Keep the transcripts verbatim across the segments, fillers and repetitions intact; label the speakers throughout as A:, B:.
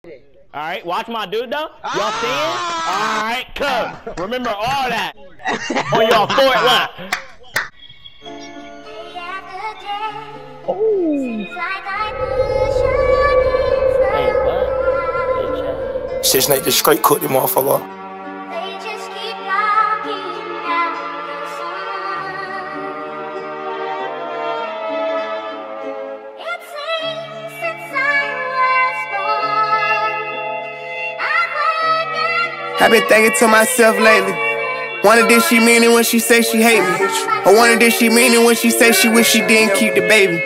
A: Alright, watch my dude though. Y'all see it? Alright, come. Remember all that. On your fourth lap. Oh. Hey, what?
B: Shit, Snake just straight cooked the motherfucker.
C: I've been thinking to myself lately, wonder did she mean it when she say she hate me? Or wonder did she mean it when she say she wish she didn't keep the baby?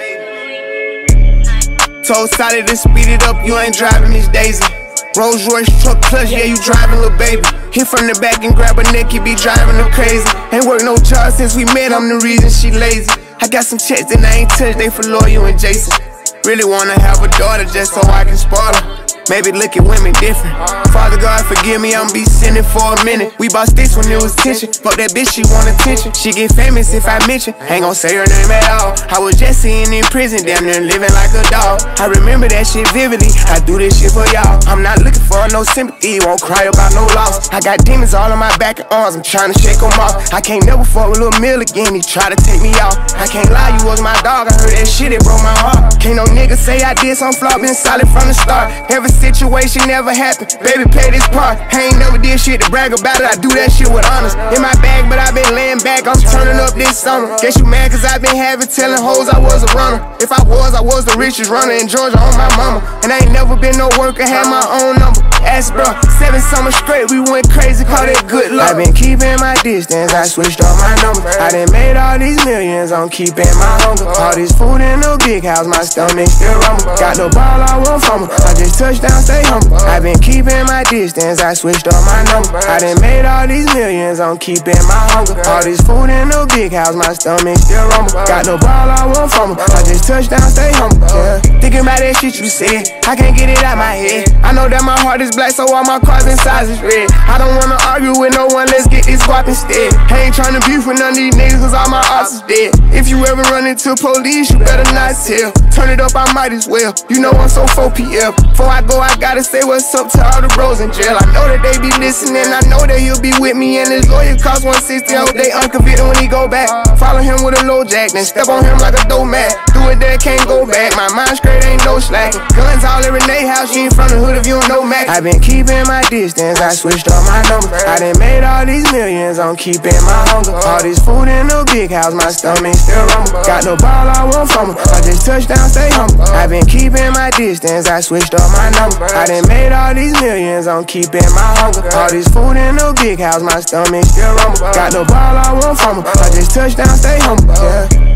C: Told Sally to speed it up, you ain't driving Miss Daisy. Rolls Royce truck clutch, yeah you driving little baby. Hit from the back and grab her neck, you be driving her crazy. Ain't worked no job since we met, I'm the reason she lazy. I got some checks that I ain't touched, they for Loyal and Jason. Really wanna have a daughter just so I can spoil her. Maybe look at women different. Father God forgive me, I'm be sinning for a minute. We bought sticks when it was tension. Fuck that bitch, she want attention. She get famous if I mention. Ain't gon' say her name at all. I was just sitting in prison, damn near living like a dog. I remember that shit vividly, I do this shit for y'all. I'm not looking for no sympathy, won't cry about no loss. I got demons all on my back and arms, I'm trying to shake them off. I can't never fuck with Lil Mill again, he try to take me out. I can't lie, you was my dog, I heard that shit, it broke my heart. Can't no nigga say I did some flaw, been solid from the start. Every situation never happened, baby play this part. I ain't never did shit to brag about it, I do that shit with honors. In my bag, but I been laying back, I'm turning up this summer. Guess you mad cause I been having telling hoes I was a runner. If I was, I was the richest runner in Georgia on my mama. And I ain't never been no worker, had my own number. Ask bro, seven summers straight, we went crazy, call that good luck. I been keeping my distance, I switched up my number. I done made all these millions, I'm keeping my hunger. All this food in the big house, my stomach still rumble. Got no ball, I won't fumble, I just touch down, stay humble. I been keeping my distance, I switched up my number. I done made all these millions, I'm keeping my hunger. All this food in the big house, my stomach still rumble. Got no ball, I won't fumble, I just touch down, stay humble. Yeah. Thinking about that shit you said, I can't get it out my head. I know that my heart is black, so all my cars inside is red. I don't wanna argue with no one, let's get this guap instead. I ain't tryna beef with none of these niggas, cause all my ops is dead. If you ever run into police, you better not tell. Turn it up, I might as well. You know I'm so four P M. Before I go, I gotta say what's up to all the bros in jail. I know that they be listening, I know that he'll be with me. And his lawyer cost one sixty, I hope they unconvicted when he go back. Follow him with a low jack, then step on him like a dough mat. Do it there, can't go back, my mind straight, ain't no slacking. Guns all in Renee house, you ain't from the hood if you don't know Mac. I been keeping my distance, I switched up my number. I done made all these millions, I'm keeping my hunger. All this food in the big house, my stomach still rumble. Got no ball, I won't fumble, I just touch down, stay humble. I been keeping my distance, I switched up my number. I done made all these millions, I'm keeping my hunger. All this food in the big house, my stomach still rumble. Got no ball, I won't fumble, I just touch down, stay humble. Yeah.